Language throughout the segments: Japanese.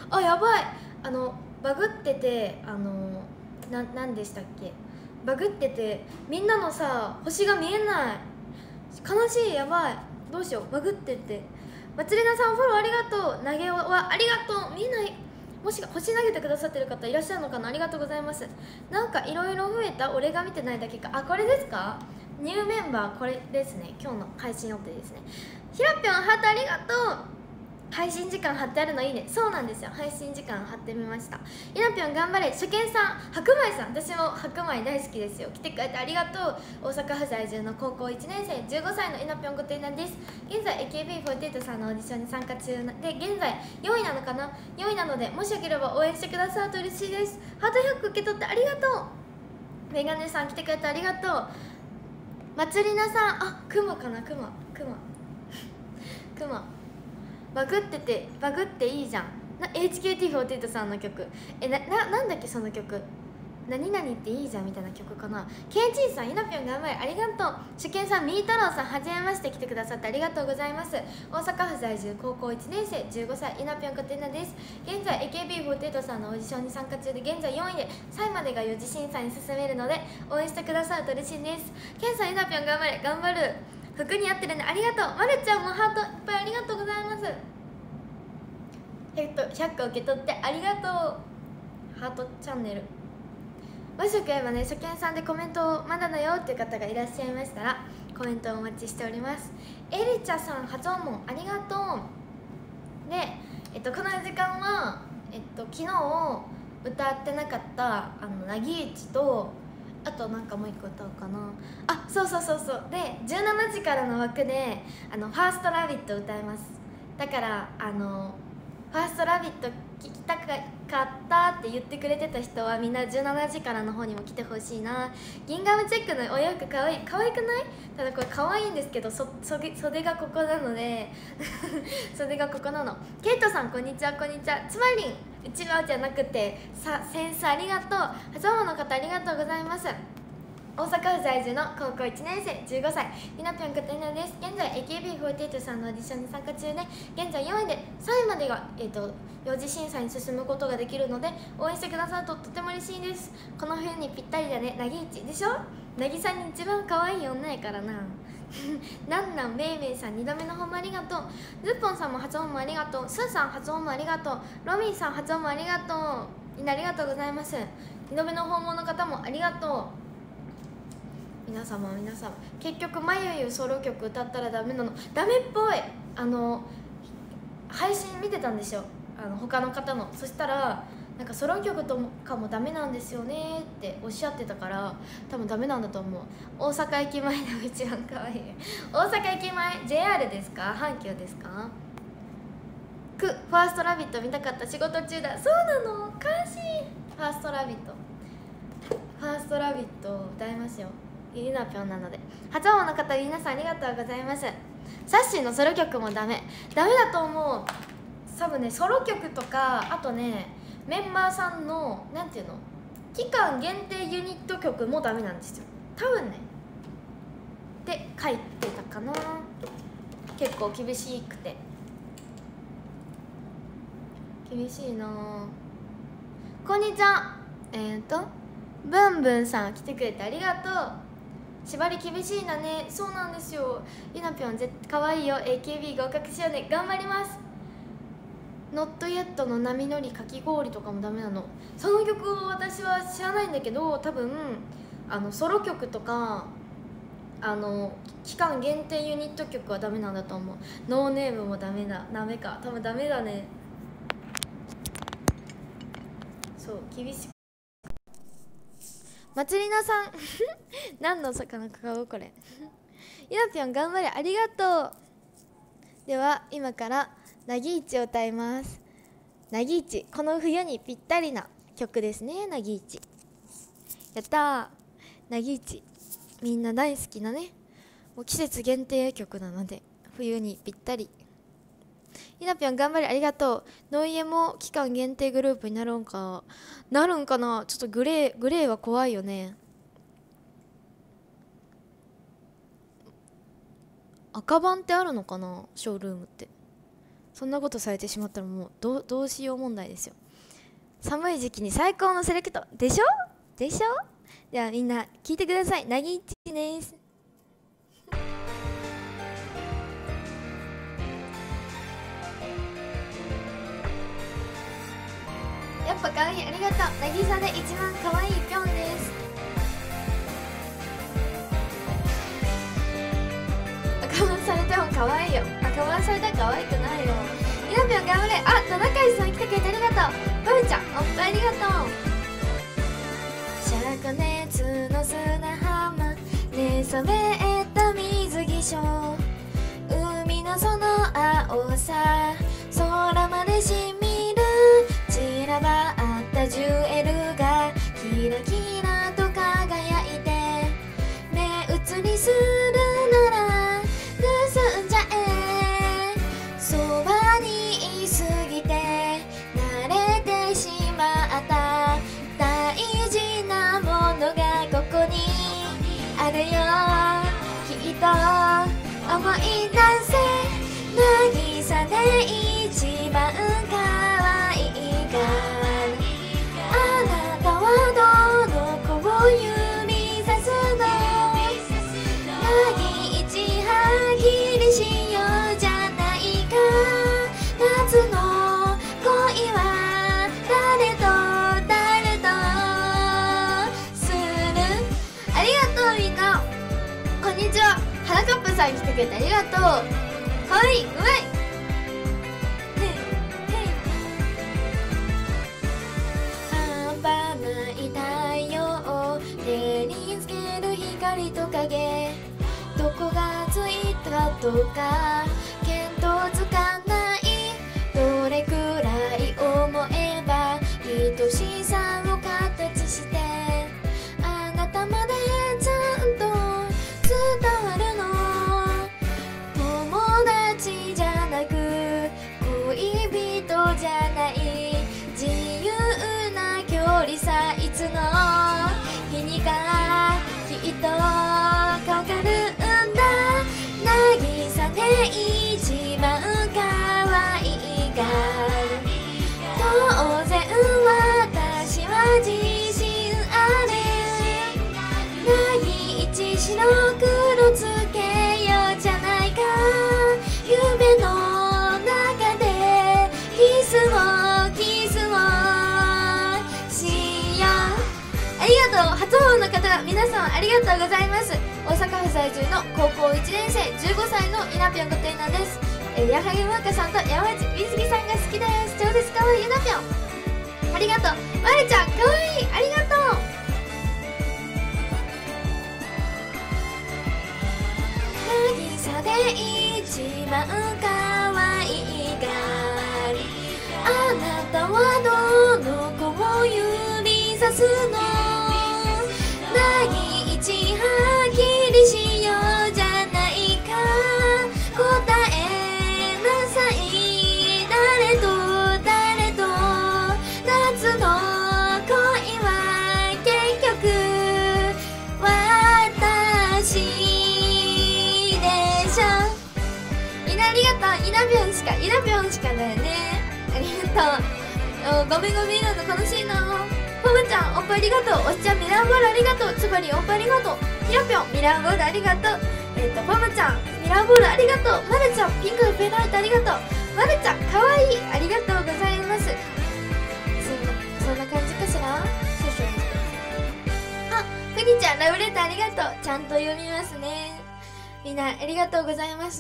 あ、やばい。バグってて、なんでしたっけ、バグっててみんなのさ星が見えない。悲しい。やばい。どうしよう。バグってて。まつりなさんフォローありがとう。投げはありがとう。見えない。もし星投げてくださってる方いらっしゃるのかな。ありがとうございます。なんかいろいろ増えた。俺が見てないだけか。あ、これですか。ニューメンバーこれですね。今日の配信予定ですね。ひらぴょんハートありがとう。配信時間貼ってあるのいいね。そうなんですよ。配信時間貼ってみました。ひなぴょん頑張れ。初見さん、白米さん、私も白米大好きですよ。来てくれてありがとう。大阪府在住の高校1年生15歳のひなぴょんごてんなです。現在 AKB48 さんのオーディションに参加中で、現在4位なのかな。4位なので、もしよければ応援してくださると嬉しいです。ハート100受け取ってありがとう。メガネさん来てくれてありがとう。まつりなさん、あ、クマかな。クマバグってて、バグっていいじゃん。HKT48 さんの曲、なんだっけその曲。何々っていいじゃんみたいな曲かな。ケンチンさん、ゆなぴょん頑張れ。ありがとう。初見さん、みーたろうさん、はじめまして。来てくださってありがとうございます。大阪府在住高校1年生15歳ゆなぴょんこてなです。現在 AKB48 さんのオーディションに参加中で、現在4位で3位までが4次審査に進めるので応援してくださると嬉しいです。ケンさん、ゆなぴょん頑張れ。頑張る。服に合ってるね。ありがとう。まるちゃんもハートいっぱいありがとうございます。100個受け取ってありがとう。ハートチャンネル。もしよければね、初見さんでコメントまだだよっていう方がいらっしゃいましたら、コメントをお待ちしております。エリチャさん、初訪問ありがとう。で、この時間は、昨日歌ってなかったなぎいちと、あとなんかもう一個歌おうかな。あ、そうで、17時からの枠でファーストラビット歌います。だからファーストラビット聞きたかったって言ってくれてた人はみんな17時からの方にも来てほしいな。ギンガムチェックのお洋服かわいい。かわいくない？ただこれかわいいんですけど、袖がここなので袖がここなの。ケイトさん、こんにちは。こんにちは。つまりうちわじゃなくてセンスありがとう。初訪問の方ありがとうございます。大阪府在住の高校1年生15歳ひなぴょんかたひなです。現在 AKB48 さんのオーディションに参加中で、現在4位で3位までが、4次審査に進むことができるので応援してくださるととても嬉しいです。この冬にぴったりだね。なぎいちでしょ。なぎさんに一番可愛い女やからななんなんめいめいさん、2度目の訪問ありがとう。ズッポンさんも初訪問ありがとう。スーさん初訪問ありがとう。ロミーさん初訪問ありがとう。みんなありがとうございます。2度目の訪問の方もありがとう。皆様結局まゆゆソロ曲歌ったらダメなの。ダメっぽい。配信見てたんですよ、他の方の。そしたらなんかソロ曲とかもダメなんですよねっておっしゃってたから、多分ダメなんだと思う。大阪駅前でも一番可愛い大阪駅前 JR ですか、阪急ですか。ファーストラビット見たかった。仕事中だ。そうなの。悲しい。ファーストラビット歌いますよ。ゆなぴょんなので。初訪問の方皆さんありがとうございます。サッシーのソロ曲もダメだと思う。多分ね、ソロ曲とか、あとねメンバーさんのなんていうの、期間限定ユニット曲もダメなんですよ多分ね。って書いてたかな。結構厳しくて厳しいな。こんにちは。ブンブンさん来てくれてありがとう。縛り厳しいんだね。そうなんですよ。ゆなぴょんかわいいよ。 AKB 合格しようね。頑張ります。ノットイエットの波乗りかき氷とかもダメなの。その曲を私は知らないんだけど、多分ソロ曲とか期間限定ユニット曲はダメなんだと思う。ノーネームもダメか。多分ダメだね。そう、厳しく。まつりなさん何の魚か買おうこれゆなぴょん頑張れ。ありがとう。では今からなぎいちを歌います。なぎいち、この冬にぴったりな曲ですね。なぎいち、やったー。なぎいちみんな大好きなね、もう季節限定曲なので冬にぴったり。ひなぴょん頑張れ。ありがとう。ノイエも期間限定グループになるんかな。ちょっとグレーは怖いよね。赤版ってあるのかな、ショールームって。 そんなことされてしまったらもうどうしよう問題ですよ。寒い時期に最高のセレクトでしょでしょ。ではみんな聞いてください。なぎいちです。やっぱかわいい、ありがとう。なぎさで一番かわいいぴょんです。赤ワンされてもかわいいよ。赤ワンされたらかわいくないよ。ゆなぴょん頑張れ。あ、田中さん来てくれてありがとう。バブちゃんおっぱいありがとう。灼熱の砂浜寝そべった水着ショー、海のその青さ空までしみる、散らばったジュエルがキラキラと輝いて、目移りするなら盗んじゃえ。そばにいすぎて慣れてしまった大事なものがここにあるよ。きっと思い出せ、渚で一番可愛いから。あなたはどの子を指さすの。凪一はっきりしようじゃないか。夏の恋は誰とする。ありがとうみんな。こんにちは。はなかっぱさん来てくれてありがとう。かわいい、うまい。半端ない太陽、手につける光と影、どこがついたとか見当つかない。どれくらい思えば愛しさを形して、あなたまでちゃんと伝わるの。友達じゃなく恋人じゃない、自由な距離さ。いつの日にかきっとわかるんだ。渚で一番可愛いから。当然私は自信ある。凪一白黒つけようじゃないか。夢の中でキスをしよう。ありがとう。初訪問の方皆さんありがとうございます。大阪府在住の高校1年生15歳のゆなぴょんことゆなです。矢作まかさんと山内美月さんが好きです。超絶かわいいゆなぴょん、ありがとう。まるちゃんかわいい、ありがとう。渚で一番可愛いがり。あなたはどの子を指さすの。凪一はっきりしようじゃないか。答えなさい。誰と夏の恋は結局私でしょ。みんなありがとう。ゆなぴょんしかだよね。ありがとう。ごめんなの楽しいな。ポムちゃんおっぱいありがとう。おっちゃんミラーボールありがとう。つばりおっぱいありがとう。ひらぴょんミラーボールありがとう。ポムちゃんミラーボールありがとう。まるちゃんピンクのペンライトありがとう。まるちゃんかわいい、ありがとうございます。そんな感じかしら。あ、ふにちゃんラブレターありがとう。ちゃんと読みますね。みんなありがとうございます。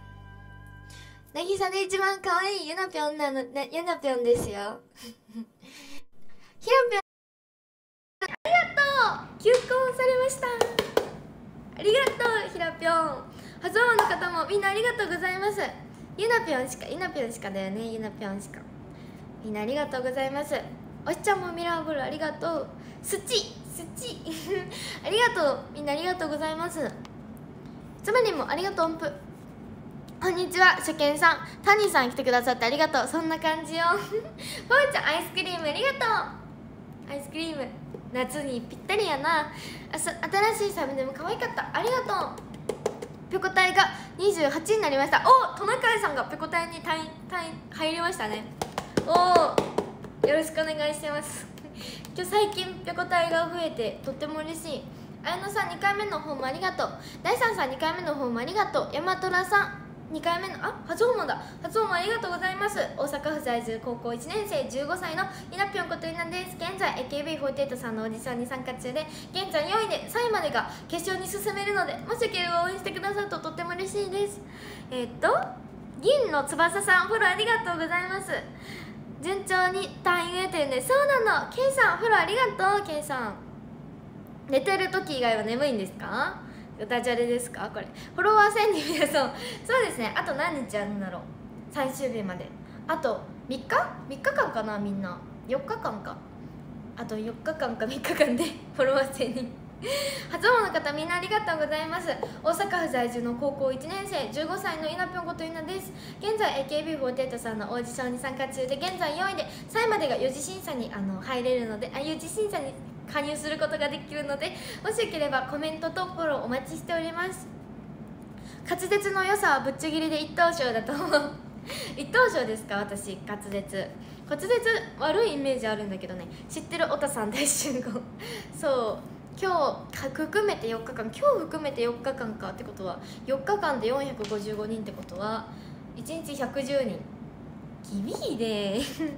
渚で一番可愛いゆなぴょんなの、ゆなぴょんですよ。ひらぴょんありがとう。休校されました。ありがとうひらぴょん。初訪問の方もみんなありがとうございます。ゆなぴょんしかだよね。ゆなぴょんしか。みんなありがとうございます。おっちゃんもミラーボールありがとう。スチありがとう。みんなありがとうございます。つまりもありがとう。音符こんにちは。初見さんタニーさん来てくださってありがとう。そんな感じよ。ぽーちゃんアイスクリームありがとう。アイスクリーム夏にぴったりやな。新しいサムネも可愛かった。ありがとう。 ぴょこ隊が28になりました。お、トナカイさんがぴょこ隊に入りましたね。お、よろしくお願いします今日最近ぴょこ隊が増えてとっても嬉しい。綾乃さん2回目の方もありがとう。第3さん2回目の方もありがとう。山虎さん2回目の初訪問だ。初訪問ありがとうございます。大阪府在住高校1年生15歳のいなぴょんこといなです。現在 AKB48 さんのオーディションに参加中で、現在4位で3位までが決勝に進めるので、もしよければ応援してくださるととっても嬉しいです。銀の翼さんフォローありがとうございます。順調に単位増えてるんで、そうなの。ケイさんフォローありがとう。ケイさん寝てる時以外は眠いんですか？ダジャレですかこれ。フォロワー1000人皆さん、そうですね。あと何日あるんだろう、最終日まで。あと3日間かな。みんな4日間か。あと4日間か3日間でフォロワー1000人初訪問の方みんなありがとうございます。大阪府在住の高校1年生15歳のいなぴょんこといなです。現在 AKB48 さんのオーディションに参加中で、現在4位で3位までが4次審査に入れるので、4次審査に加入することができるので、もしよければコメントとフォローお待ちしております。滑舌の良さはぶっちぎりで一等賞だと思う一等賞ですか？私滑舌悪いイメージあるんだけどね。知ってるおたさん大集合そう、今日含めて4日間、今日含めて4日間かってことは、4日間で455人ってことは1日110人。厳しいで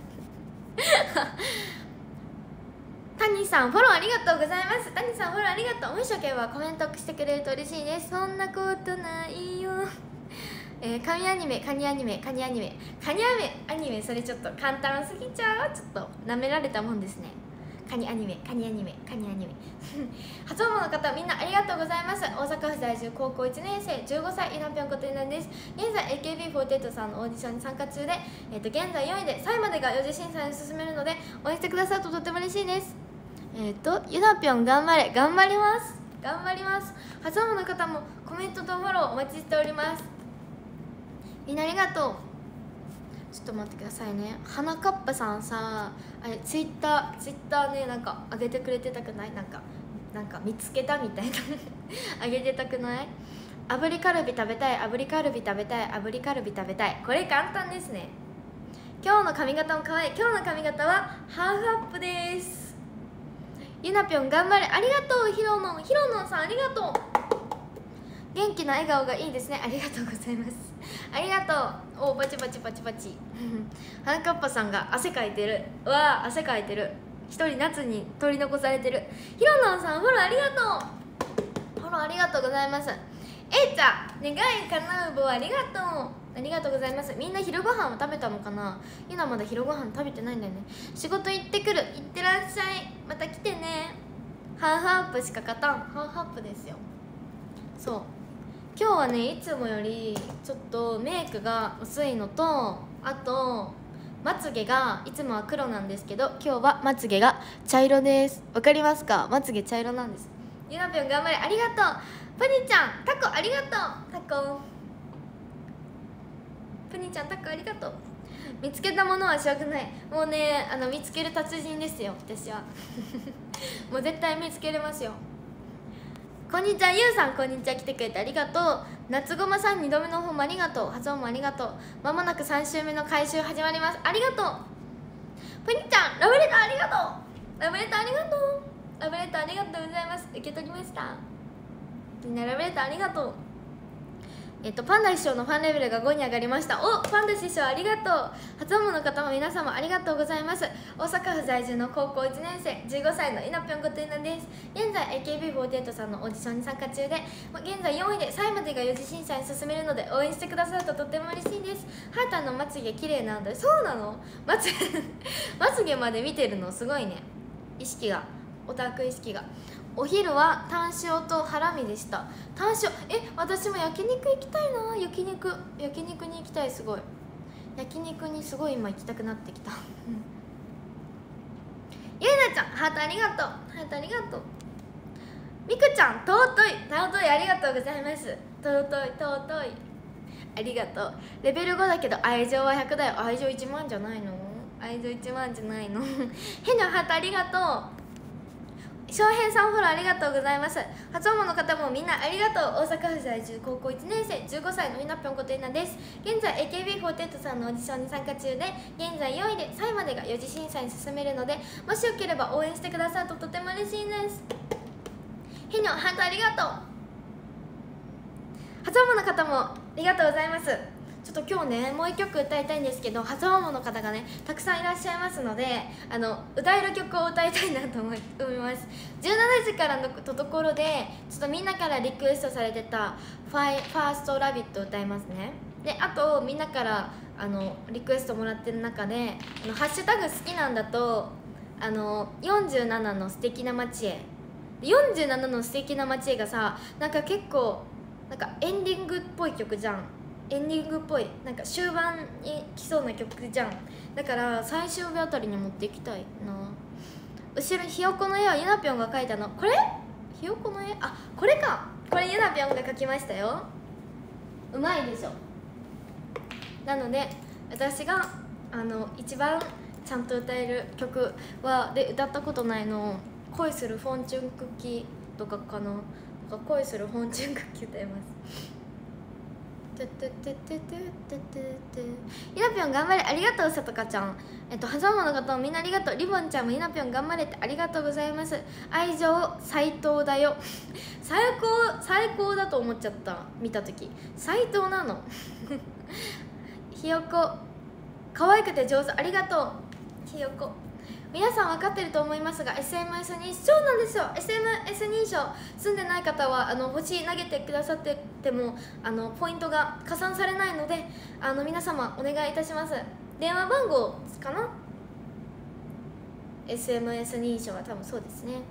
谷さんフォローありがとうございます。谷さんフォローありがとう。もしよければコメントしてくれると嬉しいです。そんなことないよカニアニメそれちょっと簡単すぎちゃう。ちょっとなめられたもんですね。カニアニメ初訪問の方みんなありがとうございます。大阪府在住高校1年生15歳いなぴょんこといなです。現在 AKB48 さんのオーディションに参加中で、現在4位で3位までが4次審査に進めるので、応援してくださるととても嬉しいです。ゆなぴょん頑張れ。頑張ります。初訪問の方もコメントとフォローお待ちしております。みんなありがとう。ちょっと待ってくださいね。花かっぱさんさ、あれツイッターね、なんか上げてくれてたくない？なんか見つけたみたいな上げてたくない？炙りカルビ食べたい。これ簡単ですね。今日の髪型も可愛い。今日の髪型はハーフアップです。ゆなぴょん頑張れ。ありがとう。ひろのんさんありがとう。元気な笑顔がいいですね。ありがとうございます。ありがとう。お、バチバチはなかっぱさんが汗かいてる。うわー、汗かいてる。一人夏に取り残されてる。ひろのんさんフォローありがとう。フォローありがとうございます。ちゃん願い叶う棒ありがとう。ありがとうございます。みんな昼ご飯を食べたのかな。ゆなまだ昼ご飯食べてないんだよね。仕事行ってくる。行ってらっしゃい。また来てね。ハーフアップしか勝たん。ハーフアップですよ。そう、今日はね、いつもよりちょっとメイクが薄いのと、あとまつげがいつもは黒なんですけど、今日はまつげが茶色です。わかりますか？まつげ茶色なんです。ゆなぴょん頑張れ。ありがとう。プニちゃんタコありがとう。プニちゃんタコありがとう。見つけたものはしょうがない。もうね、見つける達人ですよ私はもう絶対見つけれますよ。こんにちは。ゆうさんこんにちは。来てくれてありがとう。夏ごまさん2度目の方もありがとう。発音もありがとう。まもなく3週目の回収始まります。ありがとう。プニちゃんラブレターありがとう。ラブレターありがとうございます。受け取りました。みんなラブレターありがとう。パンダ師匠のファンレベルが5に上がりました。お、パンダ師匠ありがとう。初訪問の方も皆様ありがとうございます。大阪府在住の高校1年生15歳のいなぴょんこといなです。現在 AKB48 さんのオーディションに参加中で、現在4位で3位までが4次審査に進めるので、応援してくださるととても嬉しいです。はーたんのまつげ綺麗なので。そうなの？まつげまで見てるのすごいね。意識が、オタク意識が。お昼はタン塩とハラミでした。タン塩、私も焼肉行きたいな。焼肉に行きたい。すごい焼肉にすごい今行きたくなってきたゆいなちゃんハートありがとう。みくちゃん尊いありがとうございます。尊いありがとう。レベル5だけど愛情は100だよ。愛情1万じゃないの。変なハートありがとう。 翔平さんフォローありがとうございます。初訪問の方もみんなありがとう。大阪府在住高校1年生15歳のゆなぴょんことゆなです。現在 AKB48 さんのオーディションに参加中で、現在4位で3位までが4次審査に進めるので、もしよければ応援してくださるととても嬉しいです。ひのハートありがとう。初訪問の方もありがとうございます。ちょっと今日ねもう1曲歌いたいんですけど、初訪問の方がねたくさんいらっしゃいますので、歌える曲を歌いたいなと思います17時からのところでちょっとみんなからリクエストされてたファーストラビット歌いますね。であとみんなからリクエストもらってる中でハッシュタグ好きなんだと47の素敵な街へ、47の素敵な街へがさ、なんか結構なんかエンディングっぽい曲じゃん。エンディングっぽい、なんか終盤に来そうな曲じゃん。だから最終日あたりに持っていきたいな。後ろひよこの絵はゆなぴょんが描いたの。これひよこの絵、あ、これか。これゆなぴょんが描きましたよ。うまいでしょ。なので私が一番ちゃんと歌える曲で歌ったことないの恋するフォンチュンクッキーとかかな。恋するフォンチュンクッキー歌います。ゆなぴょん頑張れ、ありがとう。さとかちゃん、はざまの方もみんなありがとう。リボンちゃんもゆなぴょん頑張れってありがとうございます。愛情斎藤だよ最高だと思っちゃった。見た時斎藤なのひよこ可愛くて上手、ありがとうひよこ。皆さん分かってると思いますが SMS 認証なんですよ。 SMS 認証住んでない方は星投げてくださっててもポイントが加算されないので皆様お願いいたします。電話番号かな。 SMS 認証は多分そうですね。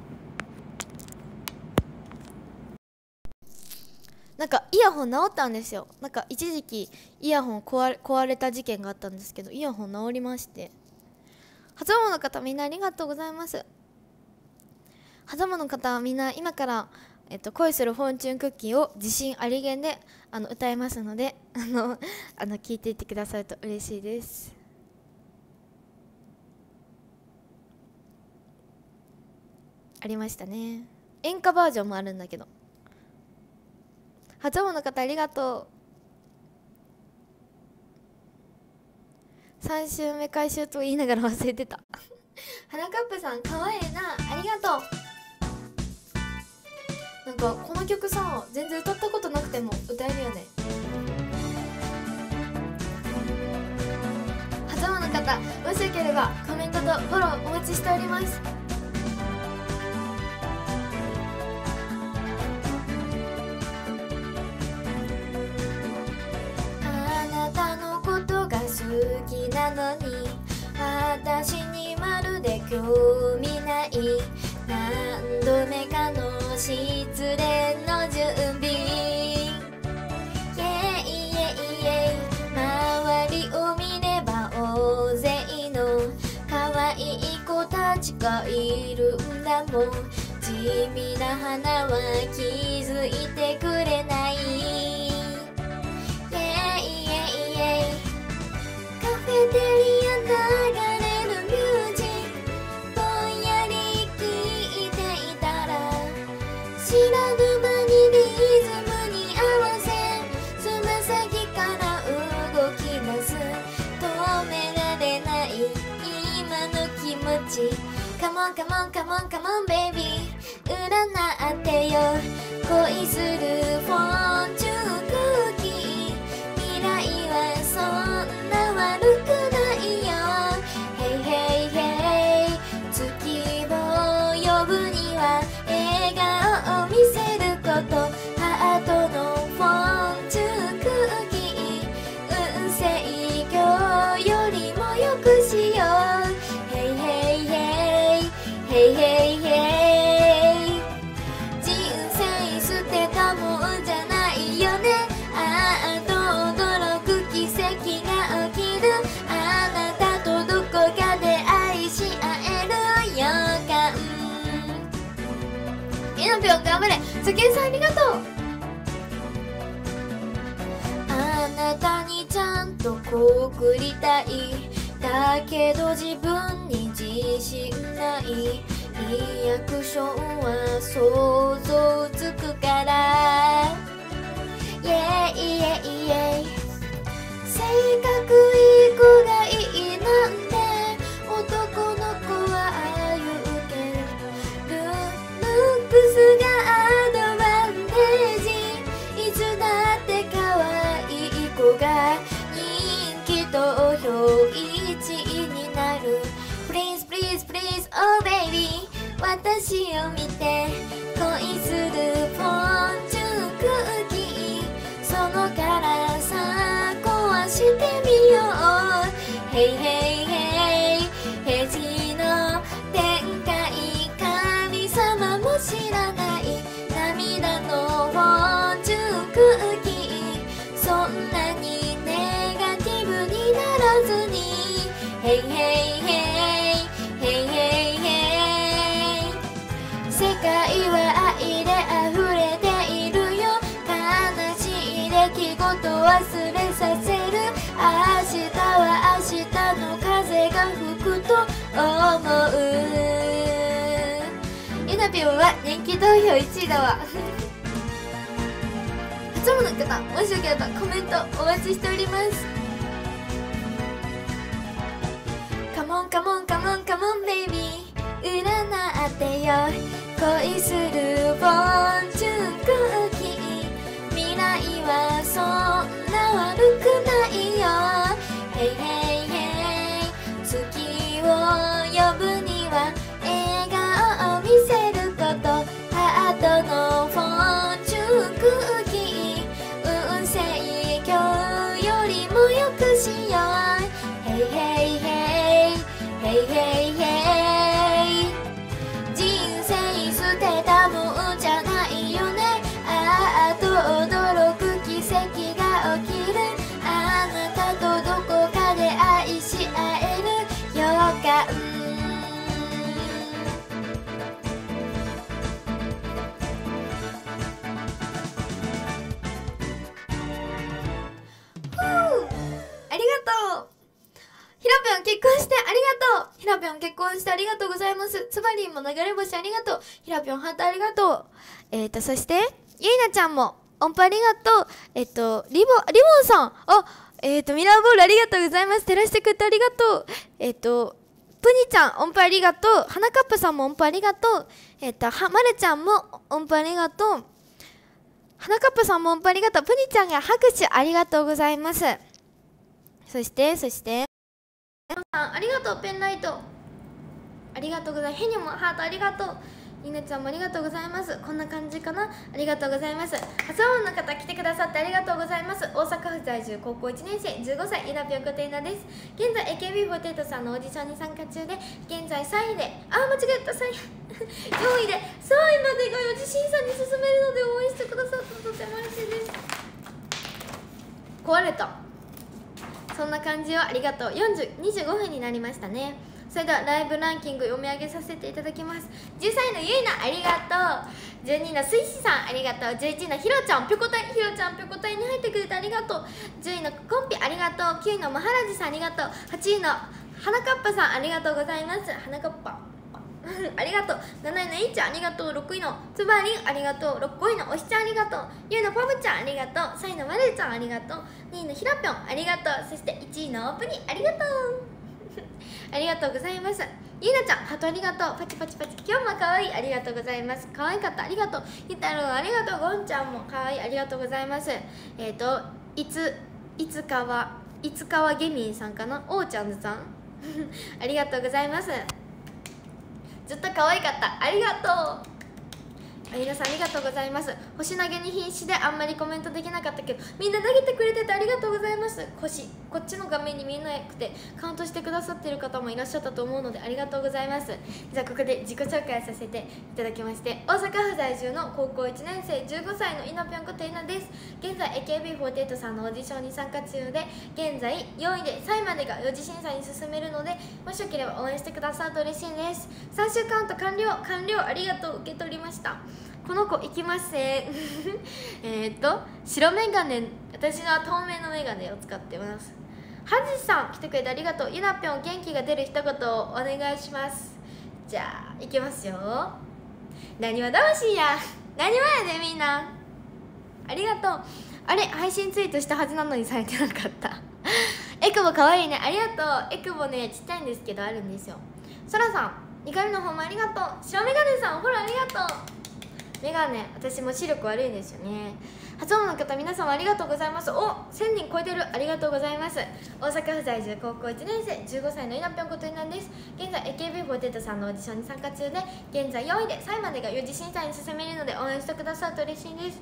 なんかイヤホン直ったんですよ。なんか一時期イヤホン壊れた事件があったんですけど、イヤホン直りまして、初訪問の方みんなありがとうございます。初訪問の方はみんな今から、恋するフォンチュンクッキーを自信ありげんで歌いますので聞いていってくださると嬉しいです。ありましたね。演歌バージョンもあるんだけど。初訪問の方ありがとう。3週目回収と言いながら忘れてた花カップさんかわいいな、ありがとう。なんかこの曲さ全然歌ったことなくても歌えるよね。初訪問の方もしよければコメントとフォローお待ちしております。好きなのに私にまるで興味ない。何度目かの失恋の準備。イエイイエイイエイ、周りを見れば大勢の可愛い子たちがいるんだもん。地味な花は気づいてくれない。カフェテリア流れるミュージックぼんやり聴いていたら、知らぬ間にリズムに合わせつま先から動き出す。止められない今の気持ち。カモンカモンカモンカモンベイビー、占ってよ恋するフォンチュンクッキー。未来はそんな悪くないよ。ヘイヘイヘイ、月を呼ぶには笑顔を見せること。ハートのフォンチュンクッキー、運勢今日よりもよくしよう。ヘイヘイヘイヘイヘイヘイ、人生捨てたもんじゃないよね。ああと驚く奇跡が起きる。あなたとどこかで愛し合える予感。みなぴょん頑張れ、つけんさんありがとう。あなたにちゃんと告りたい。だけど自分に自信ない。 リアクションは想像つくからイエイイエイイエイ性格いい子がいいなんて男の子は言うけどルックスがアドバンテージいつだって可愛い子が人気投票1位になる Please please please oh baby 私を見て恋するフォンチュンクッキーその辛さ壊してみようヘイヘイヘイ平時の展開神様も知らない涙のフォンチュンクッキーそんなにネガティブにならずにヘイヘイヘイヘイヘイヘイ世界は愛で溢れているよ悲しい出来事忘れさせる明日は明日の風が吹くと思うゆなぴょんは人気投票1位だわ初物の方もしよければコメントお待ちしておりますカモンカモンカモンカモンベイビー占ってよ恋するフォンチュンクッキー未来はそんな悪くないよヘイヘイヘイ月を呼ぶには笑顔を見せることハートのフォンチュンクッキー運勢今日よりもよくしようヘイヘイヘイヘイヘイヘイ人生捨てたもんじゃないよねああと驚く奇跡が起きるあなたとどこかで愛し合える予感ありがとうひらぴょん結婚してありがとうひらぴょん結婚してありがとうございますつばりんも流れ星ありがとうひらぴょんハートありがとうそしてゆいなちゃんも音符ありがとうリボンさんミラーボールありがとうございます照らしてくれてありがとうプニちゃん音符ありがとうはなかっぱさんも音符ありがとうまるちゃんも音符ありがとうはなかっぱさんも音符ありがとうプニちゃんが拍手ありがとうございますそしてさんありがとうペンライトありがとうございますヘニョもハートありがとうゆなちゃんもありがとうございますこんな感じかなありがとうございます初音の方来てくださってありがとうございます大阪府在住高校1年生15歳ゆなぴょんことゆなです現在 AKB48 さんのオーディションに参加中で現在3位で間違えた3位4位で3位までが4次審査に進めるので応援してくださったとても嬉しいです壊れたそんな感じをありがとう25分になりましたねそれではライブランキング読み上げさせていただきます13位のゆいなありがとう12位のすいしさんありがとう11位のひろちゃんぴょこたいひろちゃんぴょこたいに入ってくれてありがとう10位のコンピありがとう9位のまはらじさんありがとう8位のはなかっぱさんありがとうございますはなかっぱありがとう7位のいっちゃんありがとう6位のつばりんありがとう5位のおしちゃんありがとうゆうのパムちゃんありがとう3位のまるちゃんありがとう2位のひらぴょんありがとうそして1位のオープニありがとうありがとうございますゆいなちゃんハートありがとうパチパチパチ今日もかわいいありがとうございますかわいかったありがとうひたろうありがとうゴンちゃんもかわいいありがとうございますいつかはゲミンさんかなおーちゃんずさんありがとうございますずっと可愛かったありがとう皆さんありがとうございます星投げに必死であんまりコメントできなかったけどみんな投げてくれててありがとうございます星こっちの画面に見えなくてカウントしてくださってる方もいらっしゃったと思うのでありがとうございますじゃあここで自己紹介させていただきまして大阪府在住の高校1年生15歳のいなぴょんこといなです現在 AKB48 さんのオーディションに参加中で現在4位で3位までが4次審査に進めるのでもしよければ応援してくださると嬉しいです3週カウント完了ありがとう受け取りましたこの子行きません白メガネ私は透明のメガネを使ってますはじさん来てくれてありがとうゆなぴょん元気が出る一言をお願いしますじゃあいきますよ。なにわ魂やなにわやでみんなありがとう。あれ配信ツイートしたはずなのにされてなかったエクボかわいいね、ありがとう。エクボねちっちゃいんですけどあるんですよ。そらさん2回目の方もありがとう。白メガネさんフォローありがとう。メガネ私も視力悪いんですよね。初音の方皆様ありがとうございます。お1000人超えてる、ありがとうございます。大阪府在住高校1年生15歳のいなぴょんことになんです。現在 AKB48 さんのオーディションに参加中で現在4位で3位までが4次審査に進めるので応援してくださると嬉しいです。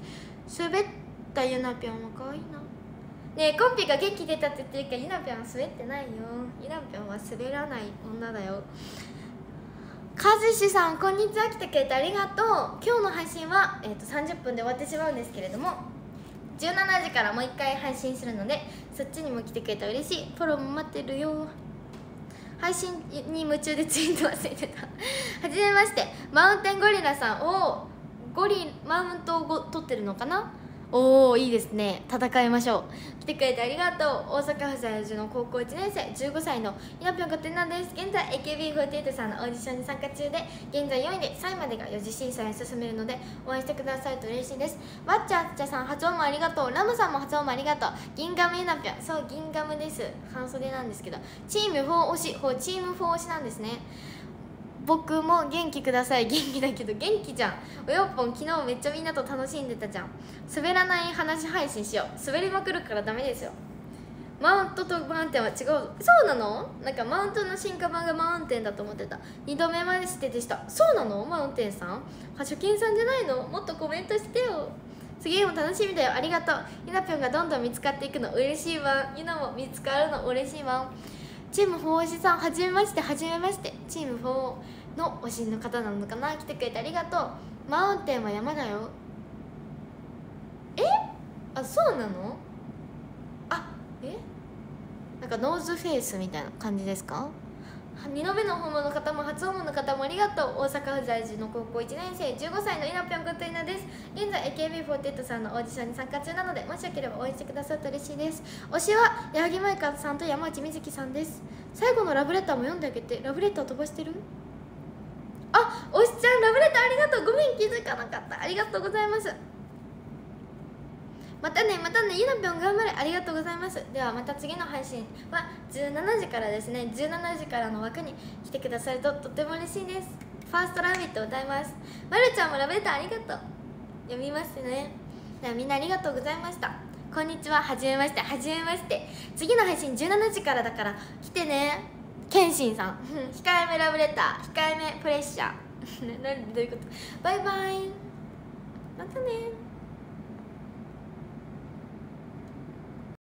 滑ったゆなぴょんも可愛いな。ねえコンピが元気出たって言ってるからゆなぴょんは滑ってないよ。ゆなぴょんは滑らない女だよ。かずしさんこんにちは、来てくれてありがとう。今日の配信は、30分で終わってしまうんですけれども17時からもう1回配信するのでそっちにも来てくれたら嬉しい。フォローも待ってるよ。配信に夢中でツイート忘れてたはじめまして、マウンテンゴリラさん。おマウントを取ってるのかな。おおいいですね、戦いましょう。来てくれてありがとう。大阪府在住の高校1年生15歳のいなぴょんことになんです。現在 AKB48 さんのオーディションに参加中で現在4位で3位までが4次審査に進めるので応援してくださると嬉しいです。わっちゃっちゃさん発音もありがとう。ラムさんも発音もありがとう。銀ガムゆなぴょん、そう銀ガムです。半袖なんですけどチーム4推し、チーム4推しなんですね。僕も元気ください。元気だけど元気じゃん。およっぽん昨日めっちゃみんなと楽しんでたじゃん。滑らない話配信しよう。滑りまくるからダメですよ。マウントとマウンテンは違う。そうなの？なんかマウントの進化版がマウンテンだと思ってた。2度目までしてでした。そうなの？マウンテンさん初見さんじゃないの？もっとコメントしてよ。次も楽しみだよ。ありがとう。ゆなぴょんがどんどん見つかっていくの嬉しいわ。ゆなも見つかるの嬉しいわ。チーム4推しさんはじめまして、はじめまして。チーム4の推しの方なのかな。来てくれてありがとう。マウンテンは山だよ。あ、そうなの？なんかノーズフェイスみたいな感じですか。2度目の訪問の方も初訪問の方もありがとう。大阪府在住の高校1年生15歳のいなぴょんこといなです。現在 AKB48 さんのオーディションに参加中なのでもしよければ応援してくださると嬉しいです。推しは矢作舞香さんと山内美月さんです。最後のラブレターも読んであげて。ラブレター飛ばしてる？あ、推しちゃんラブレターありがとう。ごめん気づかなかった。ありがとうございます。またねゆなぴょん頑張れ。ありがとうございます。ではまた次の配信は17時からですね。17時からの枠に来てくださるととても嬉しいです。ファーストラビット歌います。まるちゃんもラブレターありがとう。読みますね。ではみんなありがとうございました。こんにちは、はじめまして。はじめまして。次の配信17時からだから来てね。ケンシンさん控えめラブレター、控えめプレッシャーどういうこと。バイバイ、またね。